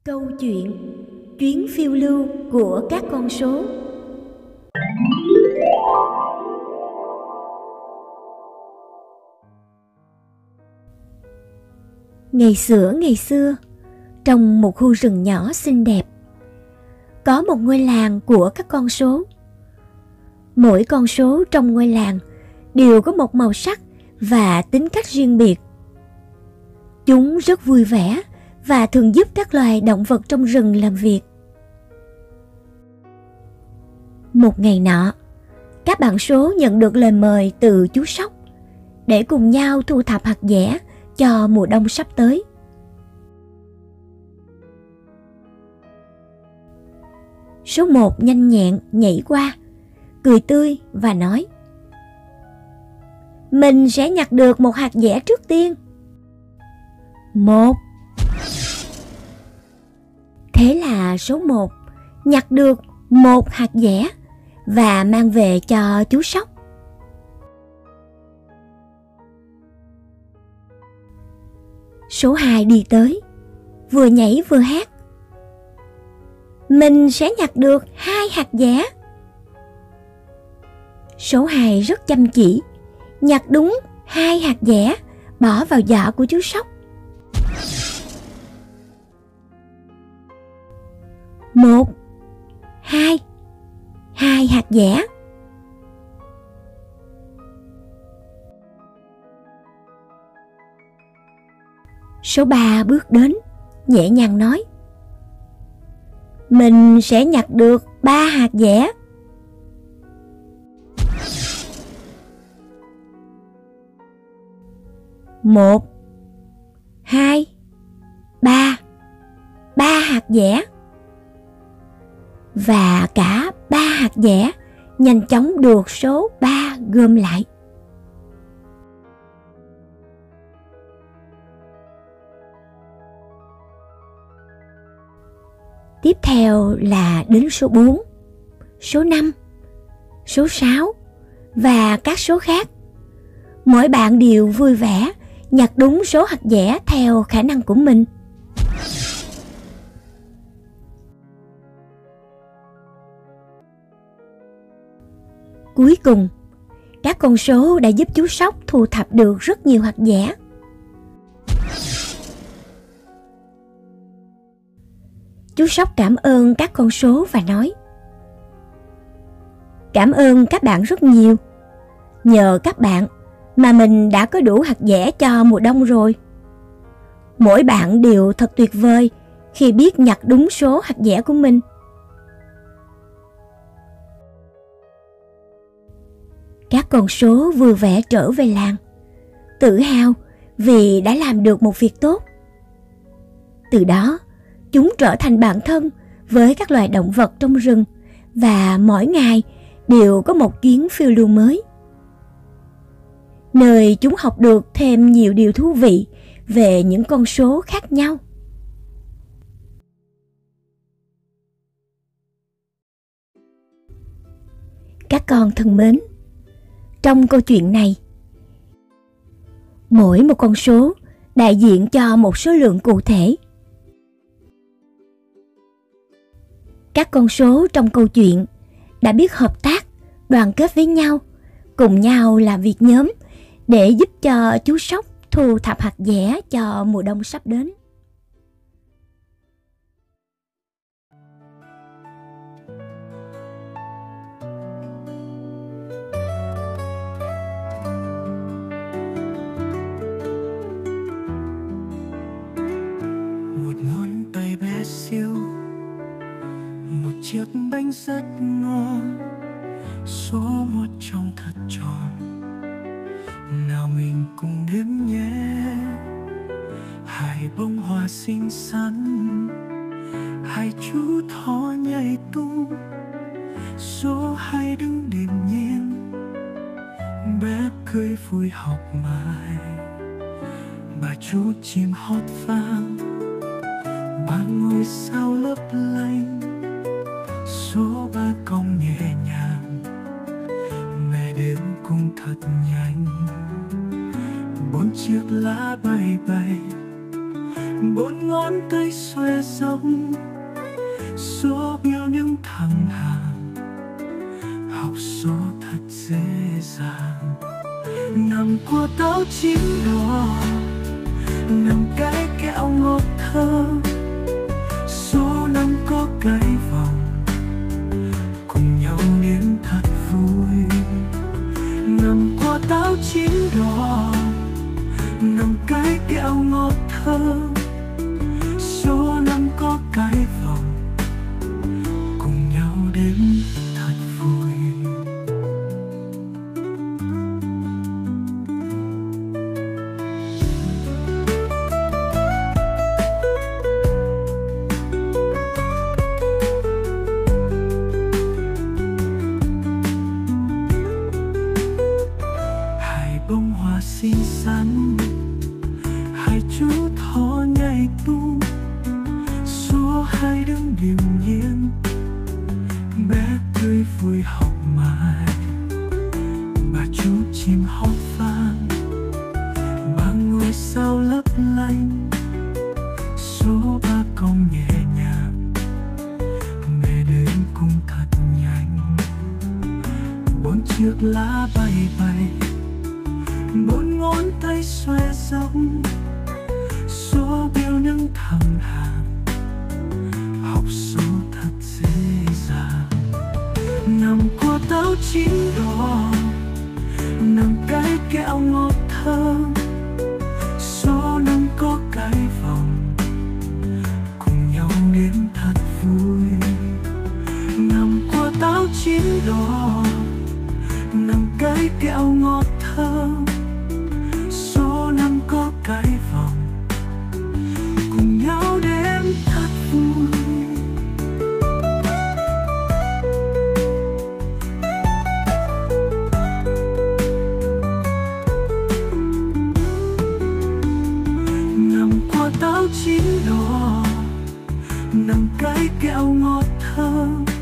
Câu chuyện chuyến phiêu lưu của các con số. Ngày xưa, trong một khu rừng nhỏ xinh đẹp, có một ngôi làng của các con số. Mỗi con số trong ngôi làng đều có một màu sắc và tính cách riêng biệt. Chúng rất vui vẻ và thường giúp các loài động vật trong rừng làm việc. Một ngày nọ, các bạn số nhận được lời mời từ chú Sóc để cùng nhau thu thập hạt dẻ cho mùa đông sắp tới. Số 1 nhanh nhẹn nhảy qua, cười tươi và nói: "Mình sẽ nhặt được một hạt dẻ trước tiên." Một. Thế là số 1 nhặt được một hạt dẻ và mang về cho chú Sóc. Số 2 đi tới, vừa nhảy vừa hát: "Mình sẽ nhặt được 2 hạt dẻ." Số 2 rất chăm chỉ, nhặt đúng 2 hạt dẻ, bỏ vào giỏ của chú Sóc. Một, hai, 2 hạt dẻ. Số 3 bước đến, nhẹ nhàng nói: "Mình sẽ nhặt được 3 hạt dẻ." Một, hai, ba, 3 hạt dẻ. Và cả 3 hạt dẻ nhanh chóng được số 3 gom lại. Tiếp theo là đến số 4, số 5, số 6 và các số khác. Mỗi bạn đều vui vẻ nhặt đúng số hạt dẻ theo khả năng của mình. Cuối cùng, các con số đã giúp chú Sóc thu thập được rất nhiều hạt dẻ. Chú Sóc cảm ơn các con số và nói: "Cảm ơn các bạn rất nhiều. Nhờ các bạn mà mình đã có đủ hạt dẻ cho mùa đông rồi. Mỗi bạn đều thật tuyệt vời khi biết nhặt đúng số hạt dẻ của mình." Các con số vui vẻ trở về làng, tự hào vì đã làm được một việc tốt. Từ đó, chúng trở thành bạn thân với các loài động vật trong rừng và mỗi ngày đều có một chuyến phiêu lưu mới, nơi chúng học được thêm nhiều điều thú vị về những con số khác nhau. Các con thân mến, trong câu chuyện này, mỗi một con số đại diện cho một số lượng cụ thể. Các con số trong câu chuyện đã biết hợp tác, đoàn kết với nhau, cùng nhau làm việc nhóm để giúp cho chú Sóc thu thập hạt dẻ cho mùa đông sắp đến. Một ngón tay bé xíu, một chiếc bánh rất ngon, số 1 trông thật tròn. Nào mình cùng đếm nhé. 2 bông hoa xinh xắn, 2 chú thỏ nhảy tung. Số 2 đứng điềm nhiên, bé cười vui học bài. 3 chú chim hót vang, 3 ngôi sao lấp lánh. Số 3 cong nhẹ nhàng, mẹ đếm cũng thật nhanh. 4 chiếc lá bay bay, 4 ngón tay xoa xòe rộng, số yêu những thằng hàng học số thật dễ dàng. Nằm của táo chín đỏ, nằm cái kẹo ngọt thơm, số năm có cái vòng cùng nhau đến thật vui. Nằm qua táo chín đỏ, nằm cái kẹo ngọt thơm, số năm có cái vòng cùng nhau đến thật vui. Bông hoa xinh xắn, hai chú thỏ nhảy tung, số hai đứng điềm nhiên, bé tươi vui học mãi. Bà chú chim hót vang, bà ngôi sao lấp lánh, số ba con nhẹ nhàng, mẹ đến cùng thật nhanh. Bốn chiếc lá bay bay, bốn ngón tay xòe rộng, số biểu những thằng hàng học số thật dễ dàng. Nằm qua táo chín đỏ, nằm cái kẹo ngọt thơm, số năm có cái vòng cùng nhau đến thật vui. Nằm qua táo chín đỏ, nằm cái kẹo ngọt thơm, số năm có cái vòng cùng nhau đến thật vui. Nằm qua táo chín đỏ, nằm cái kẹo ngọt thơm,